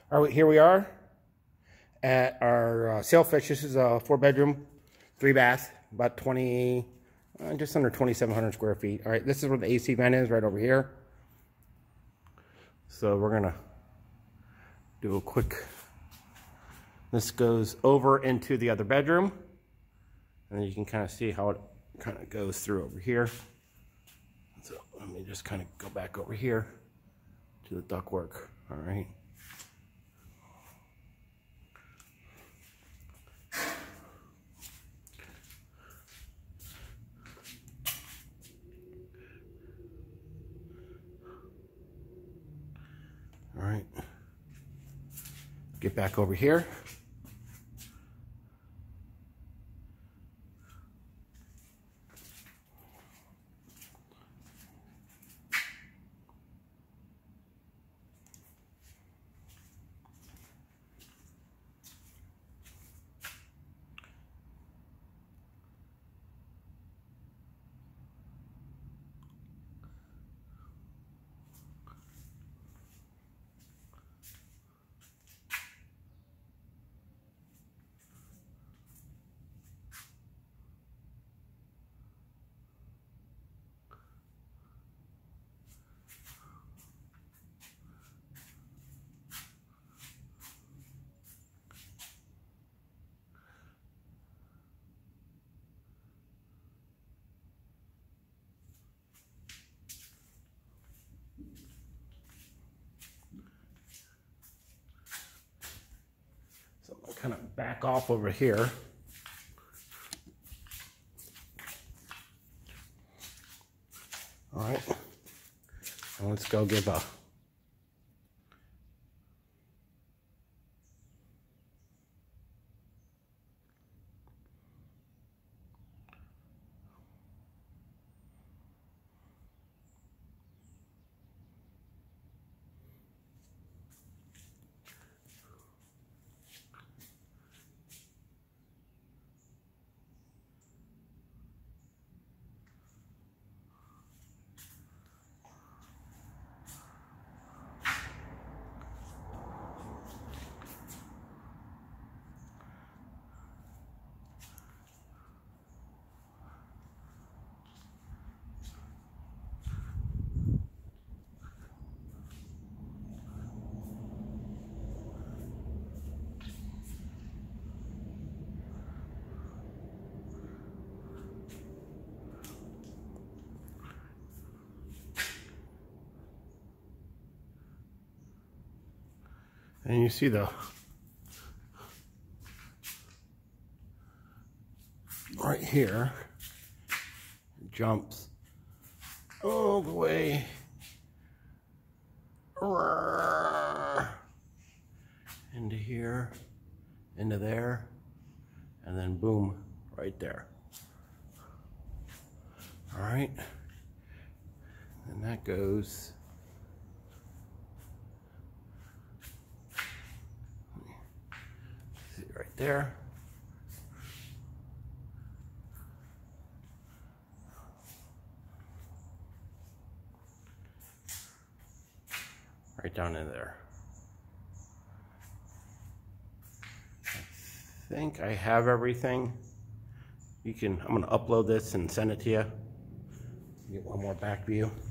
All right, here we are at our Sailfish. This is a 4-bedroom, 3-bath, about 20, just under 2,700 square feet. All right, this is where the AC vent is, right over here. So we're gonna do a quick, this goes over into the other bedroom. And then you can kind of see how it kind of goes through over here. So let me just kind of go back over here to the ductwork, all right? All right, get back over here. Kind of back off over here. All right, and let's go give a and you see the right here, it jumps all the way into here, into there, and then boom, right there. All right, and that goes right there. Right down in there. I think I have everything. I'm gonna upload this and send it to you. Get one more back view.